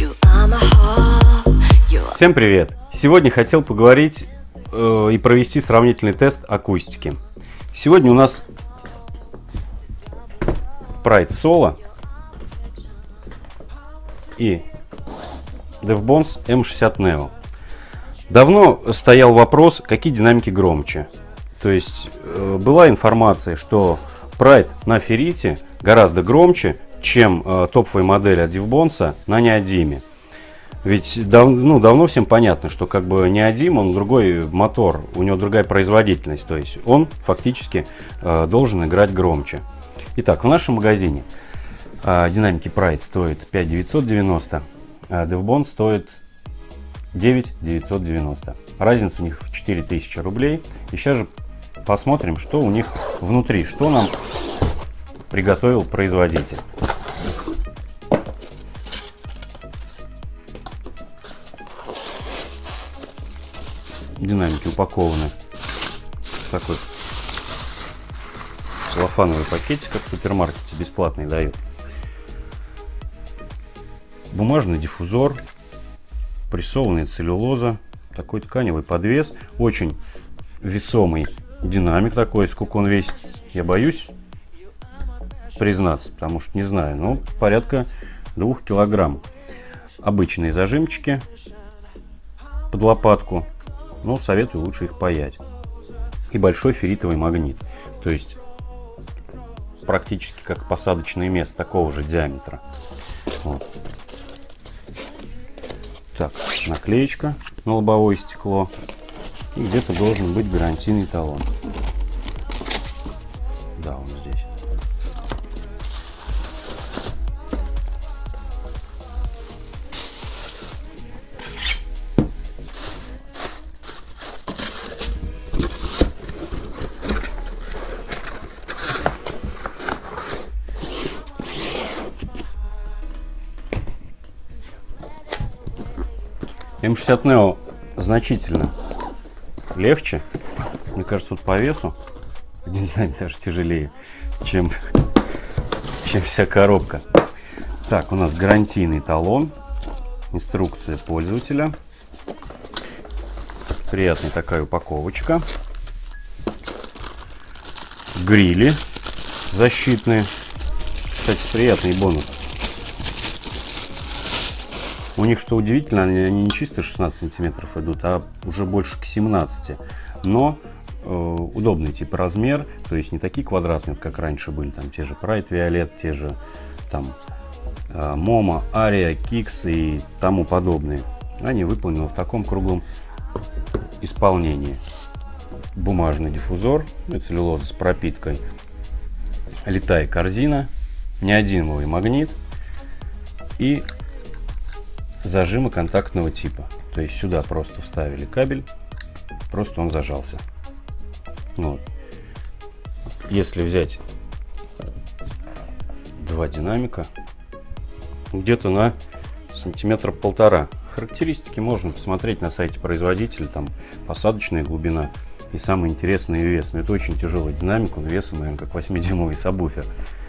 Всем привет! Сегодня хотел поговорить и провести сравнительный тест акустики. Сегодня у нас Pride Solo и DevBones M60 Neo. Давно стоял вопрос, какие динамики громче. То есть была информация, что Pride на феррите гораздо громче, чем топовая модель от DevBones на неодиме. Ведь давно всем понятно, что как бы неодим, он другой мотор, у него другая производительность, то есть он фактически должен играть громче. Итак, в нашем магазине динамики Pride стоят 5990, а DevBones стоит 9990. Разница у них в 4000 рублей. И сейчас же посмотрим, что у них внутри, что нам приготовил производитель. Динамики упакованы в такой целлофановый пакетик, как в супермаркете бесплатный дают. Бумажный диффузор, прессованная целлюлоза, такой тканевый подвес, очень весомый динамик такой. Сколько он весит, я боюсь признаться, потому что не знаю, но порядка 2 килограмм. Обычные зажимчики под лопатку, но советую лучше их паять. И большой ферритовый магнит, то есть практически как посадочное место такого же диаметра. Вот. Так, наклеечка на лобовое стекло. И где-то должен быть гарантийный талон. Да, он здесь. M60 Neo значительно легче. Мне кажется, тут по весу один динамик даже тяжелее, чем вся коробка. Так, у нас гарантийный талон, инструкция пользователя. Приятная такая упаковочка. Грили защитные. Кстати, приятный бонус. У них, что удивительно, они не чисто 16 сантиметров идут, а уже больше к 17. Но удобный типа размер, то есть не такие квадратные, как раньше были, там те же Pride Violet, те же там Momo, Aria, Kicks и тому подобные. Они выполнены в таком круглом исполнении. Бумажный диффузор, целлюлоза с пропиткой, литая корзина, неодимовый магнит и зажимы контактного типа. То есть сюда просто вставили кабель, просто он зажался. Вот. Если взять два динамика, где-то на сантиметра полтора. Характеристики можно посмотреть на сайте производителя, там посадочная глубина и самый интересный вес. Но это очень тяжелый динамик, он весом, наверное, как 8-дюймовый сабвуфер.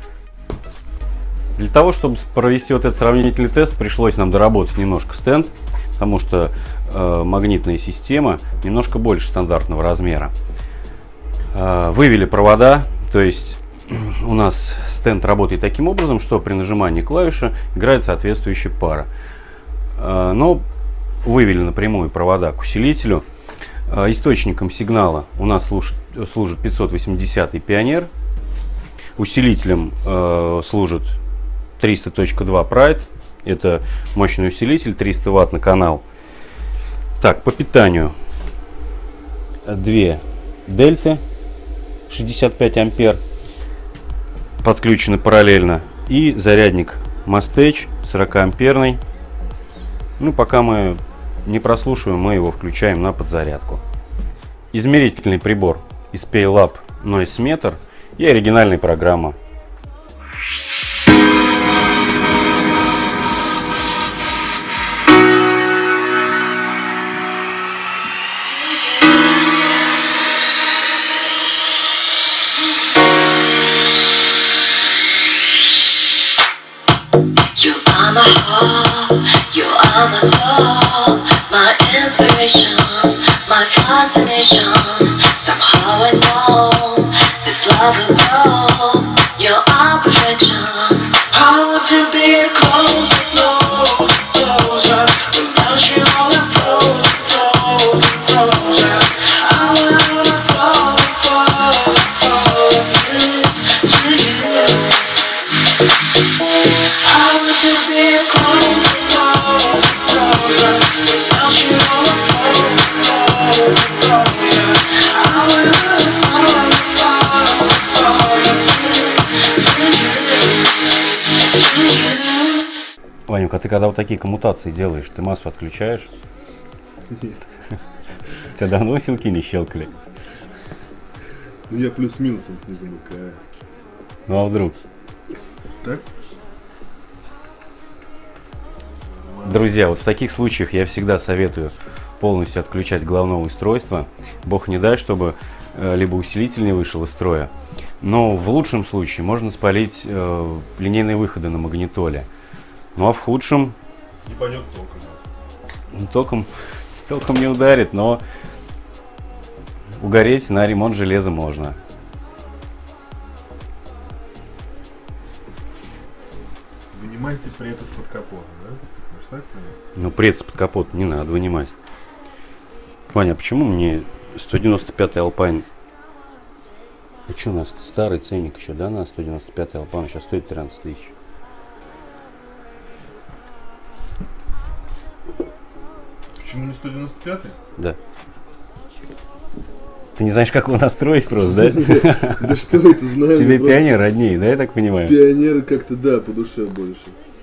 Для того, чтобы провести вот этот сравнительный тест, пришлось нам доработать немножко стенд, потому что магнитная система немножко больше стандартного размера. Вывели провода, то есть у нас стенд работает таким образом, что при нажимании клавиши играет соответствующая пара. Но вывели напрямую провода к усилителю. Источником сигнала у нас служит 580 Пионер, усилителем служит 300.2 Pride, это мощный усилитель, 300 Вт на канал. Так, по питанию 2 дельты 65 ампер подключены параллельно и зарядник Mastech 40 амперный. Ну, пока мы не прослушиваем, мы его включаем на подзарядку. Измерительный прибор SPayLab Noise Meter и оригинальная программа. You are my heart, you be closer, closer. Without you, all the frozen. I wanna fall to you. I want to be closer, closer. Without you, all the frozen. I wanna fall Ванюк, а ты когда вот такие коммутации делаешь, ты массу отключаешь? Нет. У тебя давно силки не щелкали? Ну я плюс-минусом не замыкаю. Ну а вдруг? Так? Друзья, вот в таких случаях я всегда советую полностью отключать головное устройство. Бог не дай, чтобы либо усилитель не вышел из строя. Но в лучшем случае можно спалить линейные выходы на магнитоле. Ну а в худшем... Не пойдет током. Ну, током не ударит, но угореть на ремонт железа можно. Вынимайте пред из-под капота, да? Может так понять? Ну, пред из-под капота не надо вынимать. Ваня, а почему мне 195-й Alpine? А что у нас старый ценник еще, да, на 195-й Alpine сейчас стоит 13 тысяч. Почему не 195-й? Да. Ты не знаешь, как его настроить просто, да? Да что это знаю. Тебе пионер роднее, да, я так понимаю? Пионеры как-то, да, по душе больше.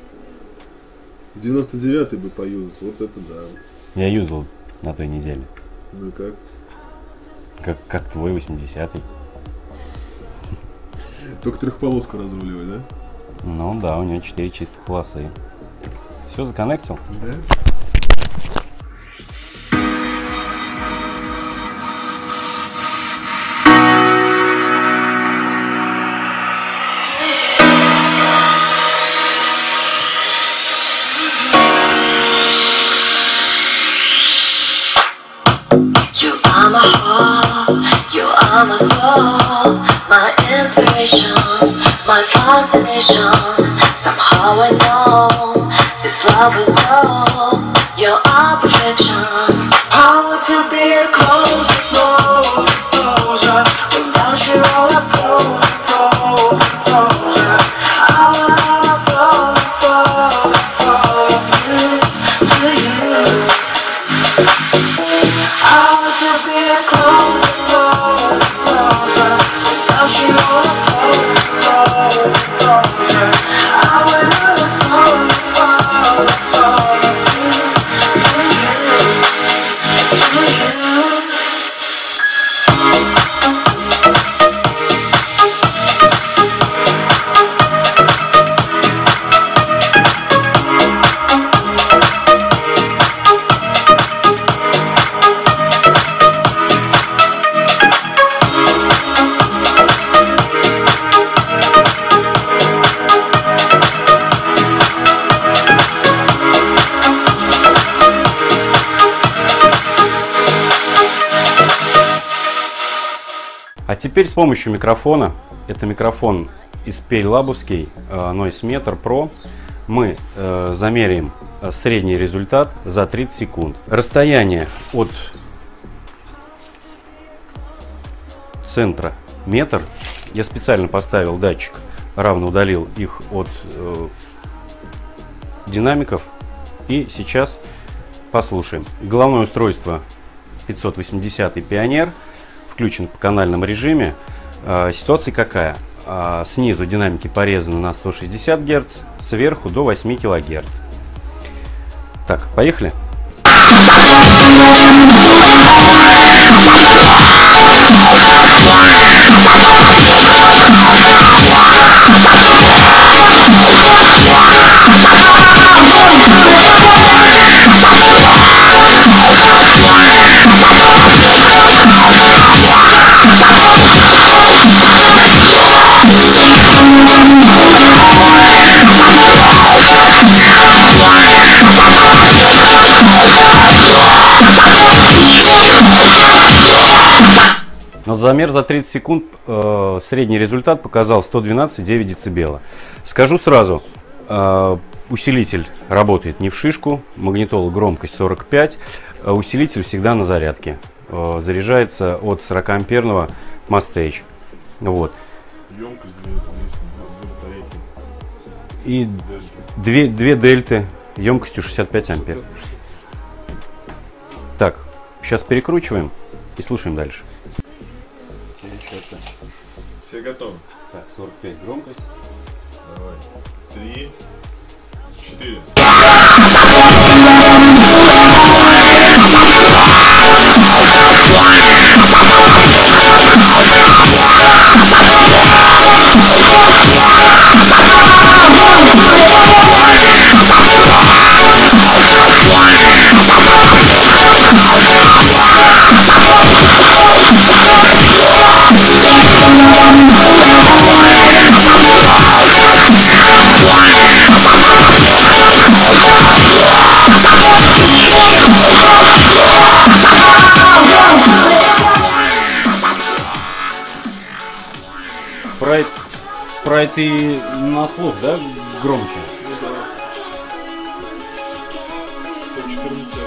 99-й бы поюзать, вот это да. Я юзал на той неделе. Ну и как? Как твой 80-й. Только трехполоску разруливай, да? Ну да, у него 4 чистых полосы. Все законнектил? Да. my heart, you are my soul, my inspiration, my fascination. Somehow I know this love will grow. You are perfection. I want to be closer, closer. Without you, all I'm frozen. I wanna fall to you. I want to be closer, without you all I'm frozen. I wanna fall to you. А теперь с помощью микрофона, это микрофон Испель Лабовский Noise Meter Pro, мы замеряем средний результат за 30 секунд. Расстояние от центра метр. Я специально поставил датчик, равно удалил их от динамиков. И сейчас послушаем. Головное устройство 580 Пионер. Включен по канальном режиме. Ситуация какая? Снизу динамики порезаны на 160 Гц, сверху до 8 кГц. Так, поехали. Но замер за 30 секунд средний результат показал 112,9 дБ. Скажу сразу, Усилитель работает не в шишку, магнитола громкость 45, усилитель всегда на зарядке. Заряжается от 40-амперного Must-Stage. Вот. Емкость батарейки. И две дельты емкостью 65 ампер. Так, сейчас перекручиваем и слушаем дальше. Все готовы? Так, 45 громкость. Давай. 3, 4. Прайд и на слух, да, громче? 114.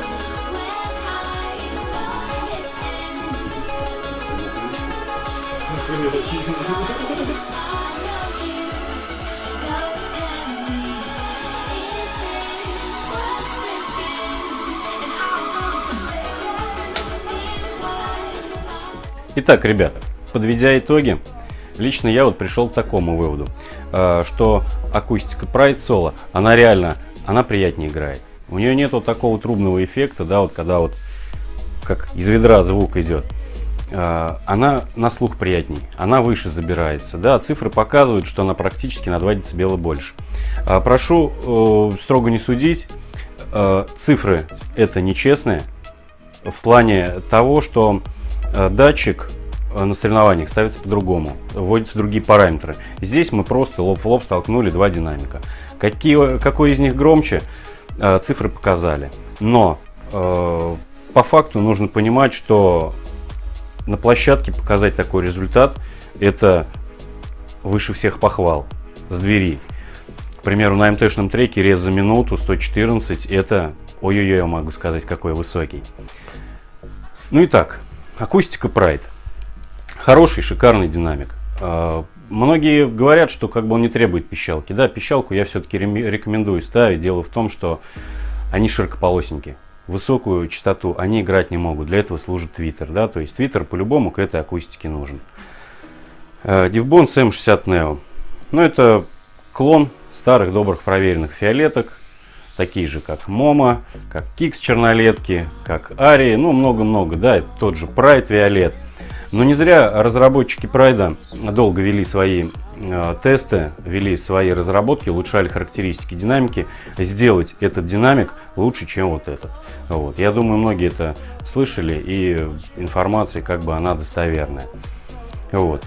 Итак, ребята, подведя итоги, лично я вот пришел к такому выводу, что акустика Pride Solo, она приятнее играет. У нее нету такого трубного эффекта, да, вот когда вот как из ведра звук идет. Она на слух приятней, она выше забирается, да, цифры показывают, что она практически на 2 дБ больше. Прошу строго не судить, цифры это нечестные в плане того, что датчик на соревнованиях ставится по-другому, вводятся другие параметры. Здесь мы просто лоб в лоб столкнули два динамика. Какой из них громче, цифры показали. Но по факту нужно понимать, что на площадке показать такой результат — это выше всех похвал с двери. К примеру, на МТ-шном треке рез за минуту 114 — это ой-ой-ой, я могу сказать, какой высокий. Ну и так, акустика Pride. Хороший, шикарный динамик. Многие говорят, что как бы он не требует пищалки. Да, пищалку я все-таки рекомендую ставить. Дело в том, что они широкополосненькие. Высокую частоту они играть не могут. Для этого служит твиттер. Да? То есть твиттер по-любому к этой акустике нужен. Diffbonds M60 Neo. Ну, это клон старых добрых проверенных фиолеток. Такие же, как Момо, как Kicks чернолетки, как Арии. Ну, много-много. Да, это тот же Pride Violet. Но не зря разработчики Pride долго вели свои тесты, вели свои разработки, улучшали характеристики динамики, сделать этот динамик лучше, чем вот этот. Вот. Я думаю, многие это слышали, и информация как бы она достоверная. Вот.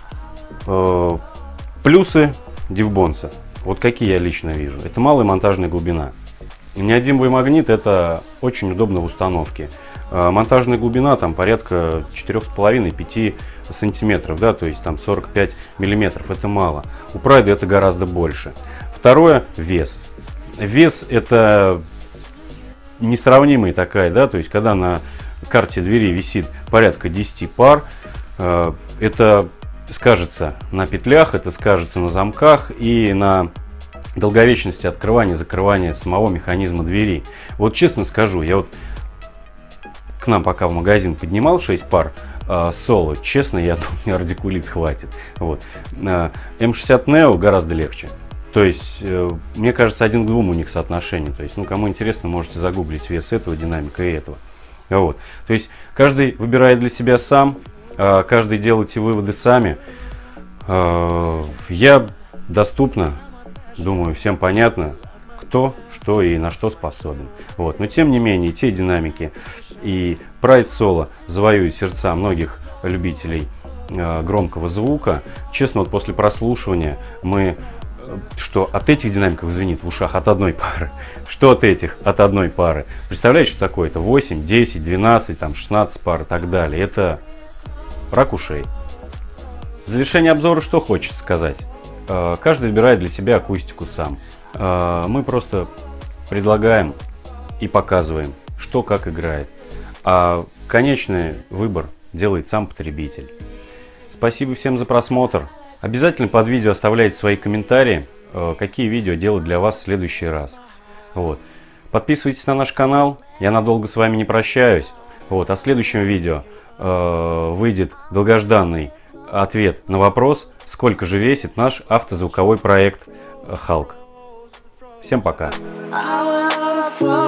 Плюсы Diffbonds. Вот какие я лично вижу. Это малая монтажная глубина. Неодимовый магнит — это очень удобно в установке. Монтажная глубина там порядка 4,5-5 сантиметров, да, то есть там 45 миллиметров, это мало. У Pride это гораздо больше. Второе — вес. Вес — это несравнимый такая, да, то есть когда на карте двери висит порядка 10 пар, это скажется на петлях, это скажется на замках и на долговечности открывания-закрывания самого механизма двери. Вот честно скажу, я вот к нам пока в магазин поднимал 6 пар соло, честно, я думаю, радикулит хватит. Вот. M60 Neo гораздо легче. То есть, мне кажется, 1 к 2 у них соотношение. То есть, ну, кому интересно, можете загуглить вес этого динамика и этого. Вот. То есть, каждый выбирает для себя сам, каждый делайте выводы сами. Я доступно, думаю, всем понятно, кто, что и на что способен. Вот. Но тем не менее, те динамики и Pride Solo завоюют сердца многих любителей громкого звука. Честно, вот после прослушивания что от этих динамиков звенит в ушах от одной пары, что от этих от одной пары. Представляете, что такое? Это 8, 10, 12, там, 16 пар и так далее. Это рак ушей. В завершение обзора что хочется сказать. Каждый выбирает для себя акустику сам. Мы просто предлагаем и показываем, что как играет. А конечный выбор делает сам потребитель. Спасибо всем за просмотр. Обязательно под видео оставляйте свои комментарии, какие видео делать для вас в следующий раз. Вот. Подписывайтесь на наш канал. Я надолго с вами не прощаюсь. Вот. А в следующем видео выйдет долгожданный ответ на вопрос, сколько же весит наш автозвуковой проект Халк. Всем пока.